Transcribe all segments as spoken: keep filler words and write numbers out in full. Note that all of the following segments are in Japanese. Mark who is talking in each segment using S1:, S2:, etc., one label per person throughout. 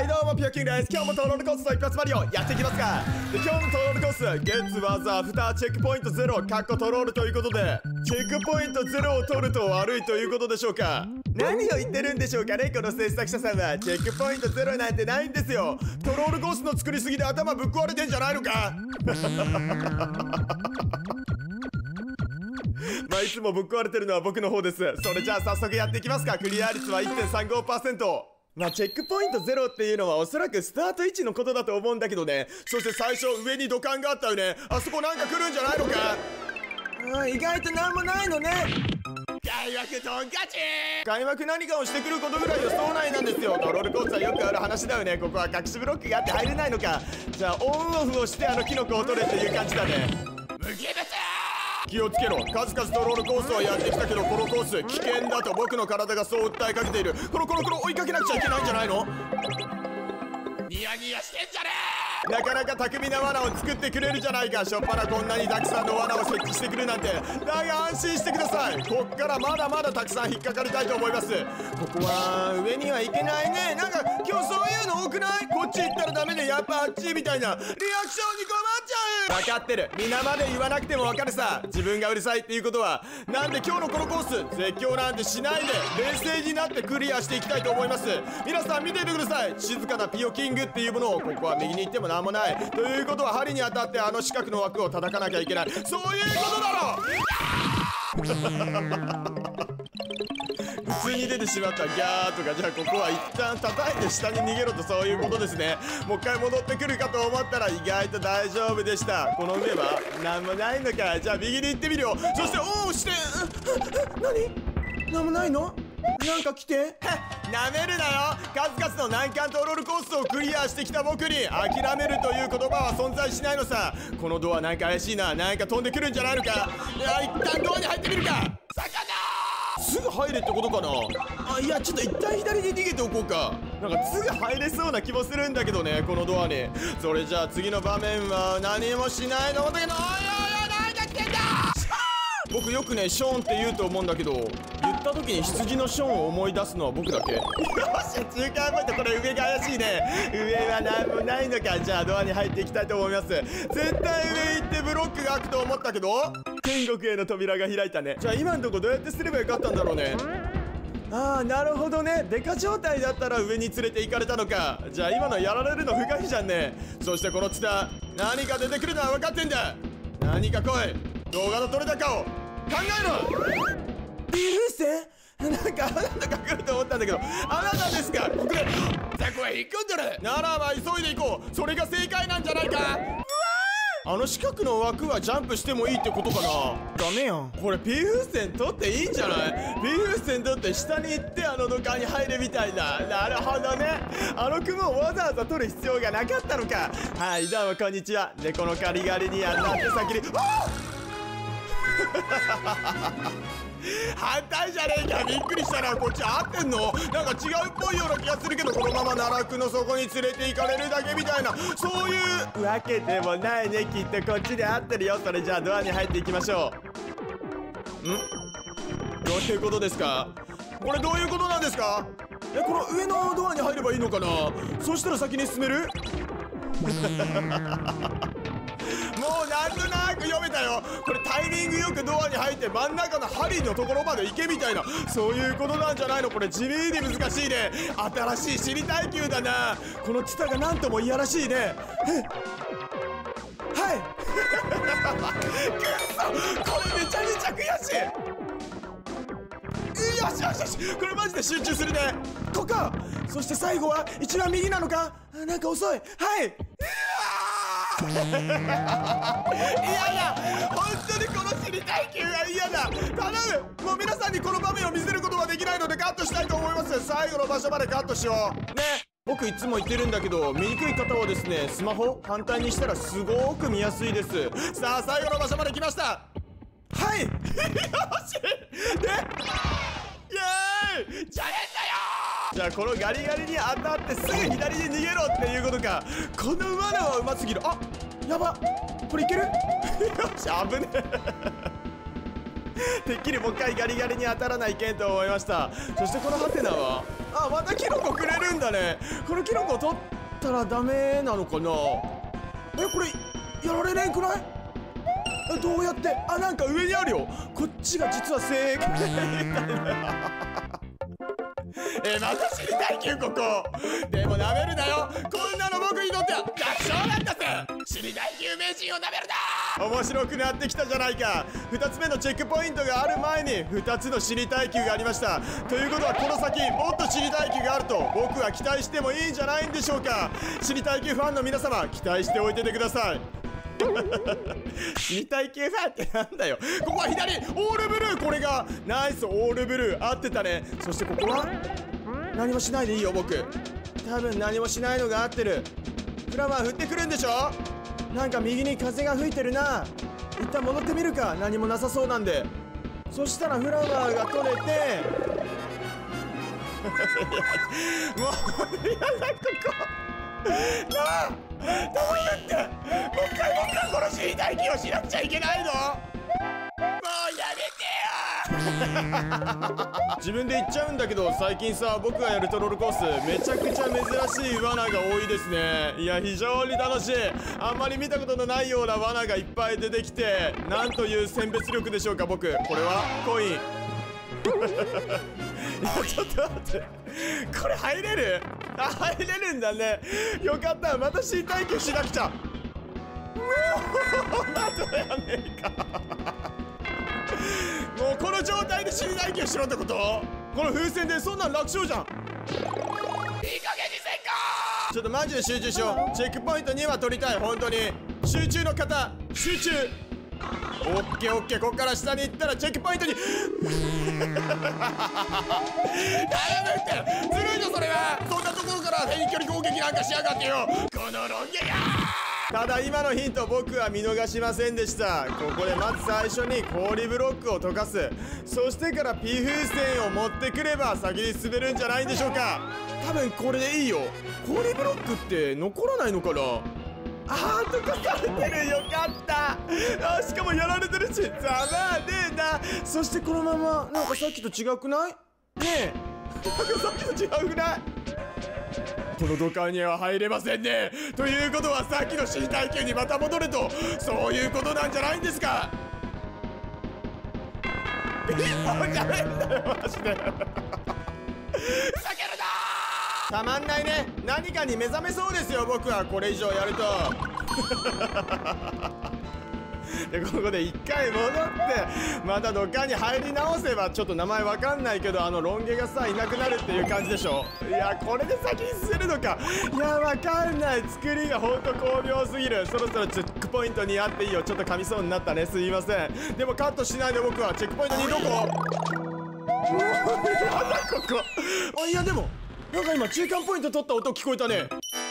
S1: はいどうもピョキンです。今日もトロールコースの一発マリオやっていきますか。で今日のトロールコースゲッツワザアフターチェックポイントゼロかっこトロールということで、チェックポイントゼロを取ると悪いということでしょうか。何を言ってるんでしょうかね、この制作者さんは。チェックポイントゼロなんてないんですよ。トロールコースの作りすぎで頭ぶっ壊れてんじゃないのか。まあいつもぶっ壊れてるのは僕の方です。それじゃあ早速やっていきますか。クリア率は いってんさんごパーセント。まあチェックポイントゼロっていうのはおそらくスタート位置のことだと思うんだけどね。そして最初上に土管があったよね。あそこなんか来るんじゃないのか。あ意外となんもないのね。開幕トンカチ開幕何かをしてくることぐらい予想内なんですよ。トロールコースはよくある話だよね。ここは隠しブロックがあって入れないのか。じゃあオンオフをしてあのキノコを取れっていう感じだね。無機物気をつけろ。数々トロールコースはやってきたけどこのコース危険だと僕の体がそう訴えかけている。コロコロコロ追いかけなくちゃいけないんじゃないの。ニヤニヤしてんじゃねえ。なかなか巧みな罠を作ってくれるじゃないか。しょっぱなこんなにたくさんの罠を設置してくるなんて。だが安心してください。こっからまだまだたくさん引っかかりたいと思います。ここは上には行けないね。なんか今日そういうの多くない？こっち行ったらダメでやっぱあっちみたいなリアクションに困っちゃう。分かってる。皆まで言わなくても分かるさ。自分がうるさいっていうことは。なんで今日のこのコース絶叫なんてしないで冷静になってクリアしていきたいと思います。皆さん見ててください。静かなピオキングっていうものを。ここは右に行ってもなんもないということは針に当たってあの四角の枠を叩かなきゃいけない。そういうことだろ。普通に出てしまったギャーとか。じゃあここは一旦叩いて下に逃げろとそういうことですね。もう一回戻ってくるかと思ったら意外と大丈夫でした。この上はなんもないのか。じゃあ右に行ってみるよ。そしておおして何なんもないの。なんか来てなめるなよ。数々の難関トロールコースをクリアしてきた僕に諦めるという言葉は存在しないのさ。このドアなんか怪しいな。なんか飛んでくるんじゃないのか。いや一旦ドアに入ってみるか。魚すぐ入れってことかな。あいやちょっと一旦左に逃げておこうか。なんかすぐ入れそうな気もするんだけどねこのドアに。それじゃあ次の場面は何もしないのだけど。おいおいおい何が来てんだ。僕よくねショーンって言うと思うんだけど、言った時に羊のショーンを思い出すのは僕だけ。よし中間ポイント。これ上が怪しいね。上は何もないのか。じゃあドアに入っていきたいと思います。絶対上行ってブロックが開くと思ったけど天国への扉が開いたね。じゃあ今のとこどうやってすればよかったんだろうね。ああなるほどね。デカ状態だったら上に連れて行かれたのか。じゃあ今のやられるの不甲斐じゃんね。そしてこのツタ何か出てくるのは分かってんだ。何か来い。動画の撮れ高を考えろ。ビーフ線なんかあなたが来ると思ったんだけどあなたですか。ここでザコは引っ込んでるならば急いで行こう。それが正解なんじゃないか。うわあの四角の枠はジャンプしてもいいってことかな。ダメやんこれ。ピーフ線取っていいんじゃない。ピーフ線取って下に行ってあの土管に入るみたいだ。なるほどね。あの雲をわざわざ取る必要がなかったのか。はいどうもこんにちは。猫のカリガリに当たって先にあっ反対じゃねえか。びっくりしたな。こっち合ってんの。なんか違うっぽいような気がするけどこのまま奈落の底に連れて行かれるだけみたいなそういうわけでもないね。きっとこっちで合ってるよ。それじゃあドアに入っていきましょう。んどういうことですか。これどういうことなんですか。えこの上のドアに入ればいいのかな。そしたら先に進めるもうなんとなく読めたよ。これタイミングよくドアに入って真ん中の針のところまで行けみたいなそういうことなんじゃないの。これ地味に難しいね。新しい知りたい級だな。このツタがなんともいやらしいね。はいくっそこれめちゃめちゃ悔しい。よしよしよしこれマジで集中するね。ここか。そして最後は一番右なのか。なんか遅い。はい。嫌だ本当にこの知りたい級が嫌だ。頼む。もう皆さんにこの場面を見せることはできないのでカットしたいと思います。最後の場所までカットしようね。僕いつも言ってるんだけど見にくい方はですねスマホ反対にしたらすごく見やすいです。さあ最後の場所まで来ました。はいよしでイエーイじゃねえんだよ。じゃあこのガリガリに当たってすぐ左に逃げろっていうことか。この罠はうますぎる。あやばこれいけるよし危ねえてっきりもう一回ガリガリに当たらないけんと思いました。そしてこのハテナは、あ、またキノコくれるんだね。このキノコ取ったらダメなのかな。え、これやられねえくらい。え、どうやって。あ、なんか上にあるよ。こっちが実は正解みたいな。えー、また知りたいきゅうここ。でも舐めるなよ。こんなの僕にとっては楽勝なんだぜ。知りたいきゅう名人を舐めるな。面白くなってきたじゃないか。ふたつめのチェックポイントがある前にふたつの知りたいきゅうがありました。ということはこの先もっと知りたいきゅうがあると僕は期待してもいいんじゃないんでしょうか。知りたいきゅうファンの皆様、期待しておいててください。知りたい系ファンってなんだよ。ここは左オールブルー。これがナイスオールブルー。合ってたね。そしてここは何もしないでいいよ。僕多分何もしないのが合ってる。フラワー降ってくるんでしょ。なんか右に風が吹いてるな。一旦戻ってみるか。何もなさそうなんで。そしたらフラワーが取れてもうやだここなあ、どうやってもう一回僕はこの知りたい気をしなくちゃいけないの。もうやめてよ。自分で言っちゃうんだけど、最近さ、僕がやるトロールコースめちゃくちゃ珍しい罠が多いですね。いや、非常に楽しい。あんまり見たことのないような罠がいっぱい出てきて、なんという選別力でしょうか。僕これはコイン。いや、ちょっと待って、これ入れる。あ、入れるんだね。よかった。また知りたい気しなくちゃ。もうまたやねえか。もうこの状態で知りたい気をしろってこと。この風船でそんなん楽勝じゃん。いい加減にせんか。ちょっとマジで集中しよう。チェックポイントには取りたい。本当に集中の方、集中。オッケーオッケー。こっから下に行ったらチェックポイントに頼むって。ずるいぞそれは。そんなところから遠距離攻撃なんかしやがってよ、このロン毛が。ただ今のヒント僕は見逃しませんでした。ここでまず最初に氷ブロックを溶かす。そしてから P 風船を持ってくれば先に進めるんじゃないんでしょうか。多分これでいいよ。氷ブロックって残らないのかな。あー、溶かされてる。よかった。あ、しかもやられてるし、ざまあねえな。そしてこのままなんかさっきと違くない？ねえ、なんかさっきと違くない？この土管には入れませんね。ということはさっきの知りたい級にまた戻ると、そういうことなんじゃないんですか。ピンポンじゃないんだよマジで。ふざけるな。たまんないね。何かに目覚めそうですよ僕はこれ以上やると。でここで一回戻ってまたどっかに入り直せば、ちょっと名前わかんないけどあのロン毛がさいなくなるっていう感じでしょ。いや、これで先に進めるのか。いや、わかんない。作りがほんと巧妙すぎる。そろそろチェックポイントにあっていいよ。ちょっと噛みそうになったね、すいません。でもカットしないで。僕はチェックポイントにどこ。もうやだここ。あ、いやでもなんか今中間ポイント取った音聞こえたね。よ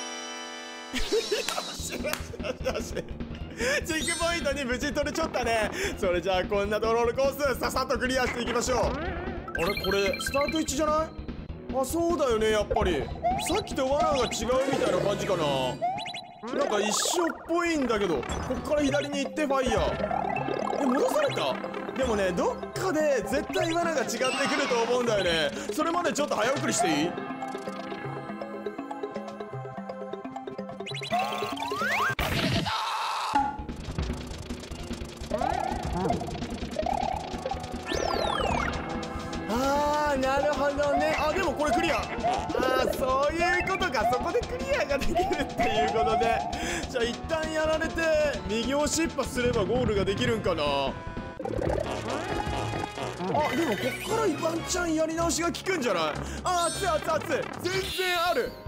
S1: しよしよしよし。チェックポイントに無事取れちゃったね。それじゃあこんなドロールコースささっとクリアしていきましょう。あれ、これスタート位置じゃない？あ、そうだよね。やっぱりさっきと罠が違うみたいな感じかな。なんか一緒っぽいんだけど、こっから左に行ってファイヤー。え、戻された？でもね、どっかで絶対罠が違ってくると思うんだよね。それまでちょっと早送りしていい？あー、なるほどね。あ、でもこれクリア。あー、そういうことか。そこでクリアができるっていうことで、じゃあ一旦やられて右押しっぱすればゴールができるんかな。あ、でもこっからワンチャンやり直しが効くんじゃない？あー、熱い熱い熱い。全然ある。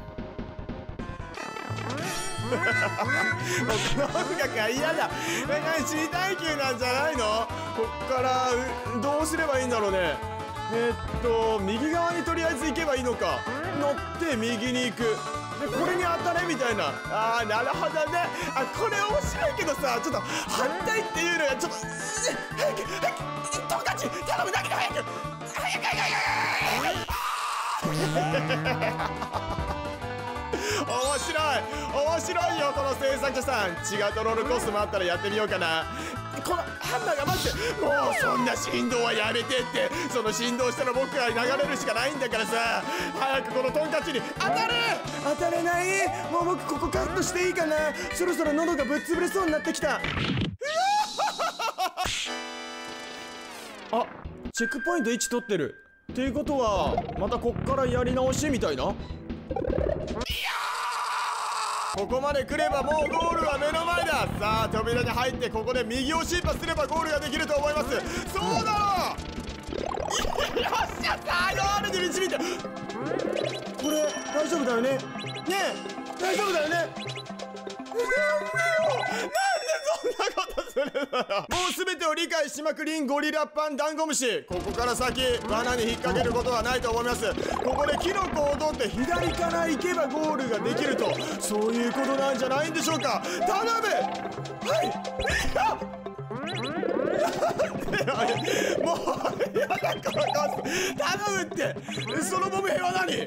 S1: もうこの音楽が嫌だ。知りたい級なんじゃないの？こっからどうすればいいんだろうね。えー、っと右側にとりあえず行けばいいのか。乗って右に行く。でこれに当たれみたいな。あー、なるほどね。あ、これ面白いけどさ、ちょっと反対っていうのがちょっと早く早く友達頼むだけど早く早く早く早く早く。 面白い面白いよこの制作者さん。違うトロールコースもあったらやってみようかな。このハンマーが待って、もうそんな振動はやめてって。その振動したら僕が流れるしかないんだからさ。早くこのトンカチに当たれ。当たれない。もう僕ここカットしていいかな。そろそろ喉がぶっ潰れそうになってきた。あ、チェックポイントいち取ってるっていうことはまたこっからやり直しみたいな。ここまで来ればもうゴールは目の前だ。さあ扉に入ってここで右をシンパすればゴールができると思います。そうだろ。よっしゃ、さあゴールに導いて。これ大丈夫だよね。ねえ大丈夫だよね。なんでそんなことするのよ。もう全てを理解しまくりんゴリラパンダンゴムシ。ここから先罠に引っ掛けることはないと思います。ここでキノコを取って左から行けばゴールができると、そういうことなんじゃないんでしょうか。頼む。はいもうやだこのコース頼むって。そのボム兵は何。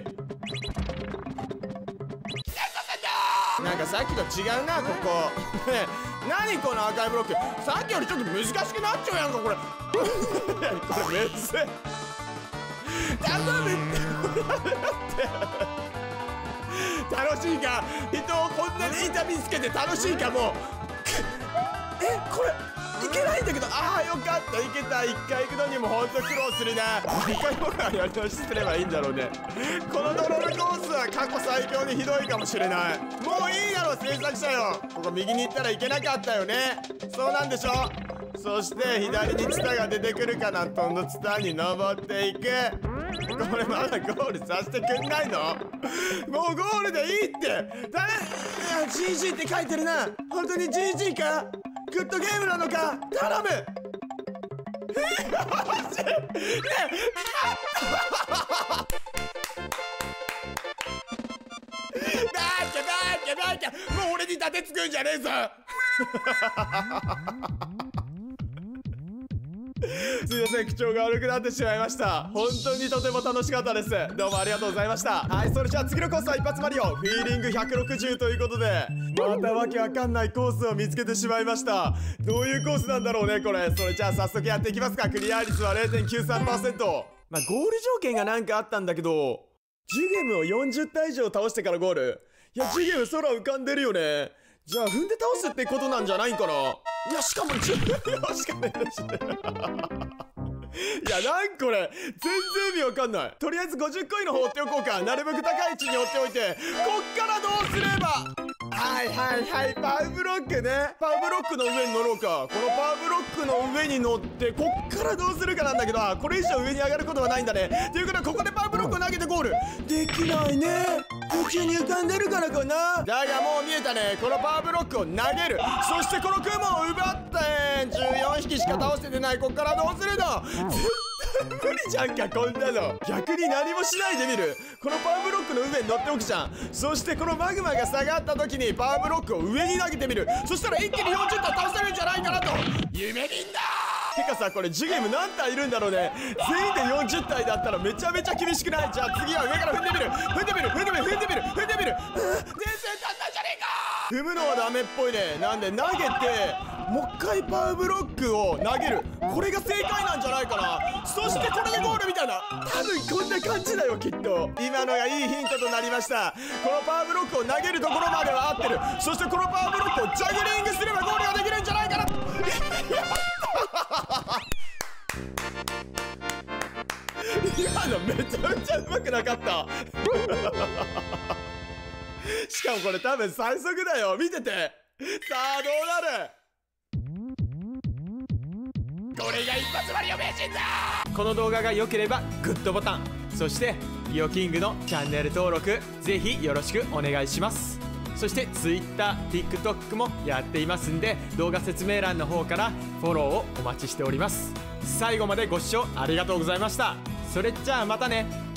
S1: なんかさっきと違うなここ。ねえ何この赤いブロック。さっきよりちょっと難しくなっちゃうやんかこれ。これめっちゃ頼むって楽しいか。人をこんなに痛みつけて楽しいか。もうえこれいけないんだけど。ああよかったいけた。いっかい行くのにもほんと苦労するな。にかい僕はやり直しすればいいんだろうね。このドロールコースは過去最強にひどいかもしれない。もういいだろ制作者よ。ここ右に行ったらいけなかったよね。そうなんでしょ。そして左にツタが出てくるかな。とのツタに登っていく。これまだゴールさせてくんないの。もうゴールでいいって。誰 ジージー って書いてるな。本当に ジージー か。グッドゲームなのか頼む。もう俺に立てつくんじゃねえぞ。すいません口調が悪くなってしまいました。本当にとても楽しかったです。どうもありがとうございました。はいそれじゃあ次のコースは一発マリオフィーリングひゃくろくじゅうということで、またわけわかんないコースを見つけてしまいました。どういうコースなんだろうねこれ。それじゃあ早速やっていきますか。クリア率は れいてんきゅうさんパーセント。 まあゴール条件がなんかあったんだけど、ジュゲムをよんじゅったい以上倒してからゴール。いやジュゲム空浮かんでるよね。じゃあ踏んで倒すってことなんじゃないんかな。いやしかもじゅうびょうしかねえしいやなんこれ全然意味わかんない。とりあえずごじゅっこいの方追っておこうか。なるべく高い位置に追っておいて、こっからどうすれば。はいはいはいパウブロックね。パウブロックの上に乗ろうか。このパウブロックの上に乗ってこっからどうするかなんだけど、これ以上上に上がることはないんだね。ということはここでパウブロックを投げてゴールできないね。宇宙に浮かんでるからかな。だがもう見えたね。このパワーブロックを投げる。そしてこの雲を奪ってじゅうよんひきしか倒せてない。こっからどうするの。絶対無理じゃんかこんなの。逆に何もしないでみる。このパワーブロックの上に乗っておくじゃん。そしてこのマグマが下がった時にパワーブロックを上に投げてみる。そしたら一気によんじゅったい倒せるんじゃないかなと夢見んだ。てかさこれジュゲム何体いるんだろうね。全員でよんじゅったいだったらめちゃめちゃ厳しくない。じゃあ次は上から踏んでみる踏んでみる踏んでみる踏んでみる踏んでみる。全然足んないじゃねえか。踏むのはダメっぽいね。なんで投げてもう一回パウブロックを投げる。これが正解なんじゃないかな。そしてこれでゴールみたいな。多分こんな感じだよきっと。今のがいいヒントとなりました。このパワーブロックを投げるところまでは合ってる。そしてこのパワーブロックをジャグリングすればゴールができるんじゃないかな。今のめちゃめちゃうまくなかったしかもこれ多分最速だよ。見てて。さあどうなる。これが一発マリオ名人だ。この動画が良ければグッドボタン、そしてリオキングのチャンネル登録ぜひよろしくお願いします。そして ツイッター、ティックトック もやっていますんで、動画説明欄の方からフォローをお待ちしております。最後までご視聴ありがとうございました。それじゃあまたね。